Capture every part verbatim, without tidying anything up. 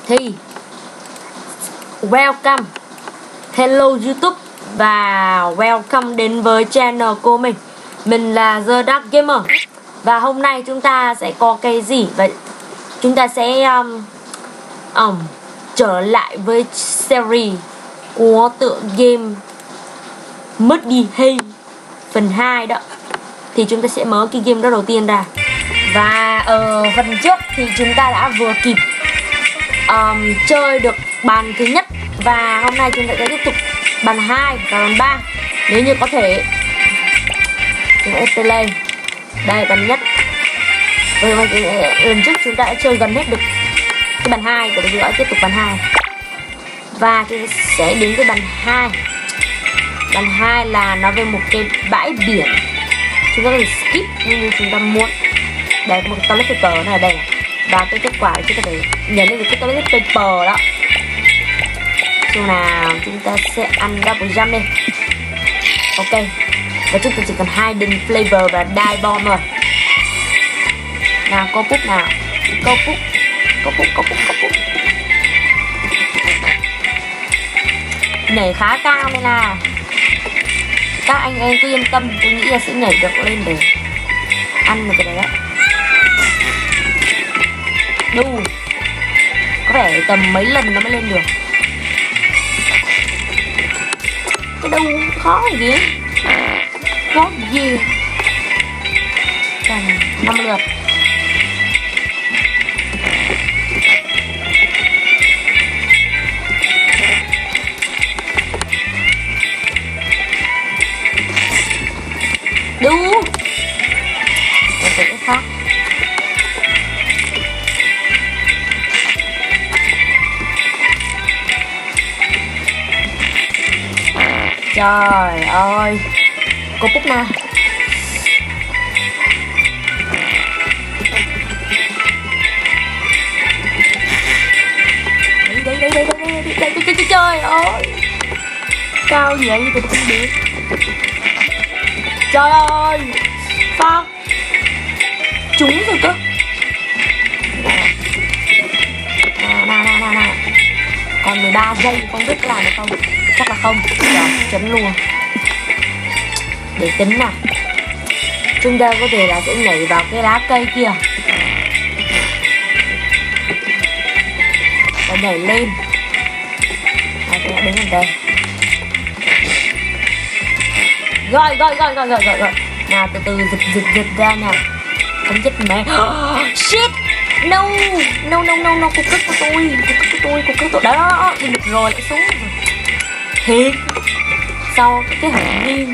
thì welcome, hello YouTube và welcome đến với channel của mình. Mình là The Dark Gamer. Và hôm nay chúng ta sẽ có cái gì? Vậy chúng ta sẽ um, um, trở lại với series của tựa game Muddy Hay phần hai đó. Thì chúng ta sẽ mở cái game đó đầu tiên ra. Và ở phần trước thì chúng ta đã vừa kịp um, chơi được bàn thứ nhất. Và hôm nay chúng ta sẽ tiếp tục bàn hai và bàn ba. Nếu như có thể chúng ta sẽ lên. Đây bàn nhất. Rồi lần trước chúng ta đã chơi gần hết được cái bàn hai, và bây giờ tiếp tục bàn hai. Và chúng ta sẽ đến với bàn hai. Bàn hai là nó về một cái bãi biển. Chúng ta có thể skip như chúng ta muốn. Đây có một cái toilet paper này ở đây. Và cái kết quả chúng ta phải nhấn lên cái toilet paper đó. Xong nào chúng ta sẽ ăn double jump đi. Ok. Và chúng ta chỉ cần hai đinh flavor và die bomb rồi. Nào, có phút nào. Có phút. Có phút, có phút, có phút. Nhảy khá cao nên là các anh em cứ yên tâm, tôi nghĩ là sẽ nhảy được lên để ăn được cái đấy đó. Đu. Có vẻ tầm mấy lần nó mới lên được. Cái đu khó gì vậy? Khó gì? Còn năm lượt. Đu. Để tự cái khác. Trời ơi. Cô Phúc nào. Đấy đấy đấy đấy đấy đấy đấy đấy trời ơi. Cao gì vậy tôi không biết. Trời ơi. Sao trúng rồi cơ. Nào nào nào nào nào. Còn mười ba giây không biết làm được không. Chắc là không. Rồi chấm luôn. Để tính nào. Chúng ta có thể là sẽ nhảy vào cái lá cây kia và nhảy lên. Và tôi đã đứng ở đây. Rồi rồi rồi rồi rồi rồi rồi. Nào từ từ giật giật giật ra nào. Không chết mẹ. Shit. No. No no no no. Cục cức của tôi. Cục cức của tôi. Cục cức của tôi. Đó. Đi được rồi lại xuống rồi. Thiệt. Sau cái hợp viên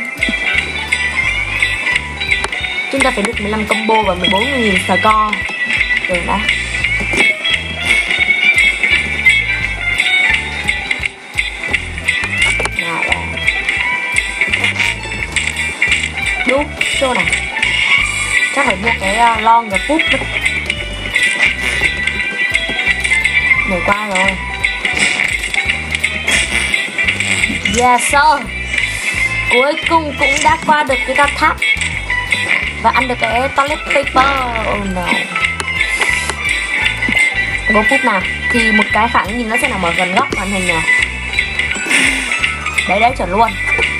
chúng ta phải được mười lăm combo và mười bốn nghìn score. Được đã. Nào đã. Đúng, chỗ này. Chắc phải mua cái uh, long và phút đó. Nhảy qua rồi. Yes sir. Cuối cùng cũng đã qua được cái cao tháp và ăn được cái toilet paper. Oh no. Có phút nào thì một cái phản nhìn nó sẽ nằm ở gần góc màn hình nào. Đấy đấy chuẩn luôn.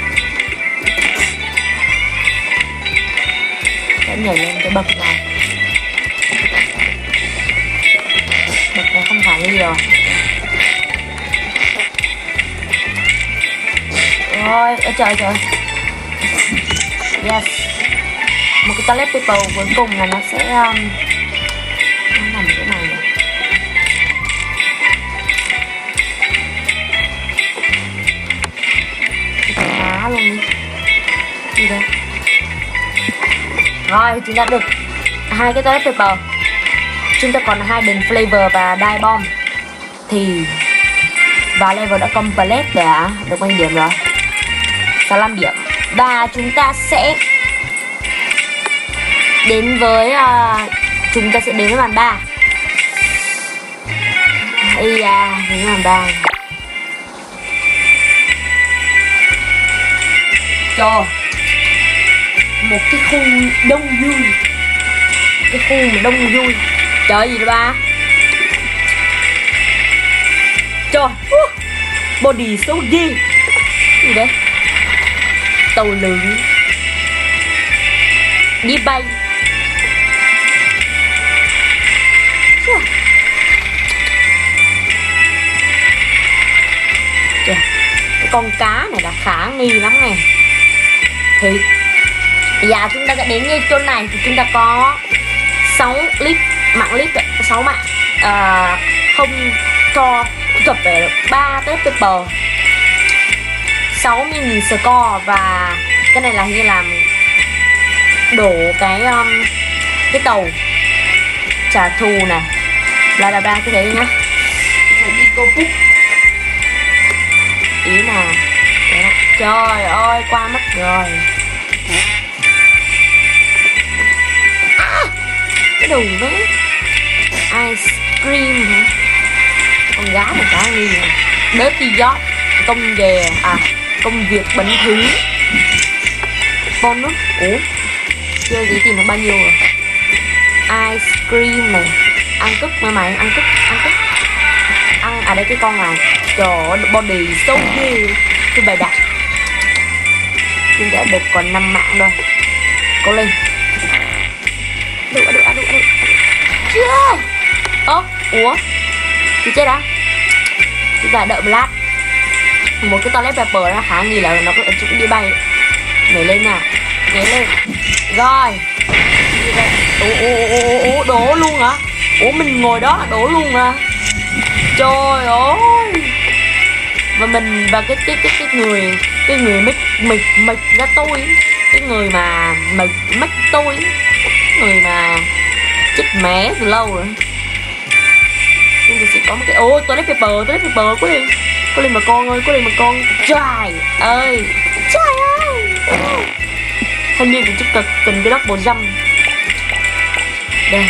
Sẽ nhảy lên cái bậc này. Bậc này không khả nghi rồi. Rồi, ôi trời trời. Yes. Một cái toilet paper cuối cùng là nó sẽ um, nó nằm chỗ này này. Phá luôn đi. Đi đây. Rồi, chúng ta được hai cái toilet paper. Chúng ta còn hai đỉnh flavor và die bomb. Thì và level đã complete đã được bao nhiêu điểm rồi? sáu mươi lăm điểm. Và chúng ta sẽ đến với uh, chúng ta sẽ đến với bàn ba. Ây da, đến bàn ba. Cho một cái khu đông vui. Cái khu mà đông vui. Trời gì đó ba. Trời, body so ghê. Gì đấy? Tàu lượn đi bay. Trời, cái con cá này là khả nghi lắm nè. Thì dạ chúng ta sẽ đến ngay chỗ này thì chúng ta có sáu clip mạng clip sáu mạng à, không cho chụp về ba tết paper, sáu mươi nghìn score, và cái này là như làm đổ cái um, cái tàu trả thù này, bla bla bla cái đấy nhá. Phải đi cô Phúc ý là trời ơi qua mất rồi. À, cái đồ đấy ice cream hả? Con gái này cá nghi này. Dirty job, công ghè à công việc bẩn thỉu. Bonus, ủa chơi gì tìm được bao nhiêu rồi? Ice cream này, ăn cức mà mày, ăn cức, ăn cức, ăn à đây cái con này, trời ơi body so ghê. Tôi bày đặt chúng đã được còn năm mạng rồi, cố lên. Được, được, được, được. Chưa. Ơ, ủa chị chết đã. Chúng ta đợi một lát. Một cái toilet paper nó khá nghi là nó có chữ đi bay. Nhảy lên nào, nhảy lên. Rồi ủa, ủa, ủa, ủa, đổ luôn hả? Ủa mình ngồi đó đổ luôn hả? Trời ơi. Và mình và cái cái cái cái người cái người mít mịch mịch ra tôi, cái người mà mịch mít tôi, người mà chết mé từ lâu rồi. Chúng ta sẽ có một cái ô toilet paper, toilet paper có đi, có lên mà con ơi, có lên mà con. Trời ơi, trời ơi. Thanh niên cũng chút cực cần cái double jump. Đây.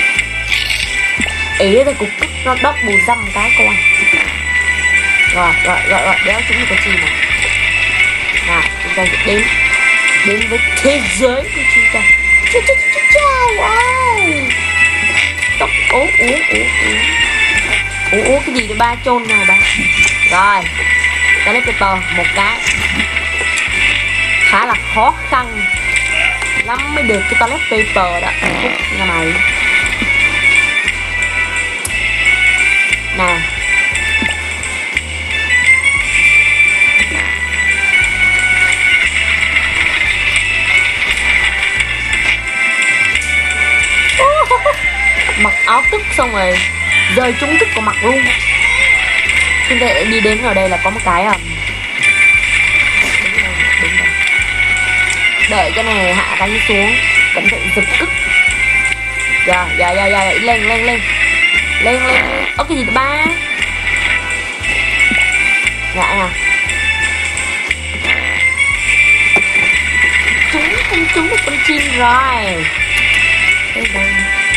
Ý đây cục cức nó double jump cái coi. Rồi, rồi, rồi, rồi, đéo chúng được con chim này. Nào, chúng ta sẽ đến đến với thế giới của chúng ta. Trời, trời, trời, trời ơi. Tóc, ố, ố, ố, ố. Ủa, ủa cái gì để ba chôn nào ba. Rồi toilet paper một cái khá là khó khăn lắm mới được cái toilet paper đó. Phúc nha mày. Nè mặc áo tức xong rồi rơi trúng tức của mặt luôn. Chúng ta đi đến ở đây là có một cái à. Đúng rồi, đúng rồi. Đợi cái này hạ cái xuống, cẩn thận giật tức. Dạ, dạ, dạ, dạ, lên, lên, lên. Lên, lên, ơ cái gì ba. Dạ nè. Trúng, không trúng được con chim rồi. Đây đây.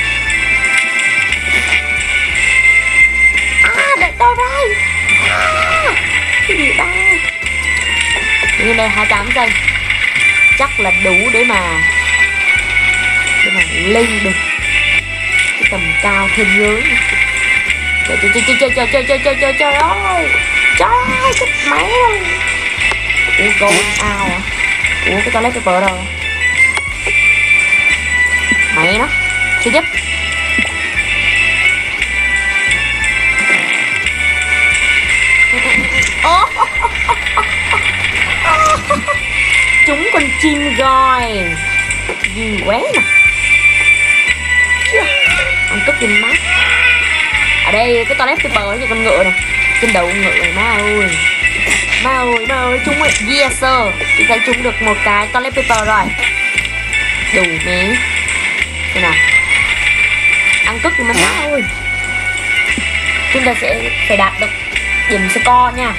Đợi tôi đây. À, cái gì ba. Như này hai mươi tám giây chắc là đủ để mà để mà lên được cái tầm cao thế giới. Trời trời trời trời trời trời trời trời trời trời ơi. Trời ơi cái máy ơi. Ủa con ao à. Ủa cái toilet paper đâu mẹ nó chưa giúp. Chúng con chim rồi gì quá nè. Ăn cất trên mắt. Ở đây cái toilet paper như con ngựa nè, trên đầu con ngựa này má ơi. Má ơi, má ơi, chúng ơi, yes sir. Chị thấy chúng được một cái toilet paper rồi. Đủ mé. Thế nào. Ăn cất trên mắt má ơi. Chúng ta sẽ phải đạt được điểm score nha.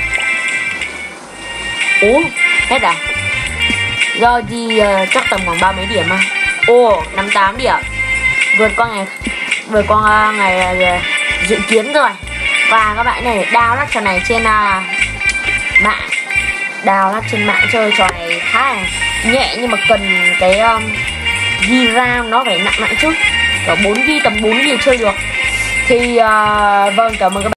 Ủa, hết à? Rồi thì uh, chắc tầm khoảng ba mấy điểm à. Ồ, năm mươi tám điểm. Vượt qua ngày vượt qua uh, ngày uh, dự kiến rồi. Và các bạn này download trò này trên uh, mạng. Download trên mạng chơi trò này khá là nhẹ nhưng mà cần cái um, ghi RAM nó phải nặng nặng chút. Có bốn gi bi, tầm bốn gi bi chơi được. Thì uh, vâng, cảm ơn các bạn.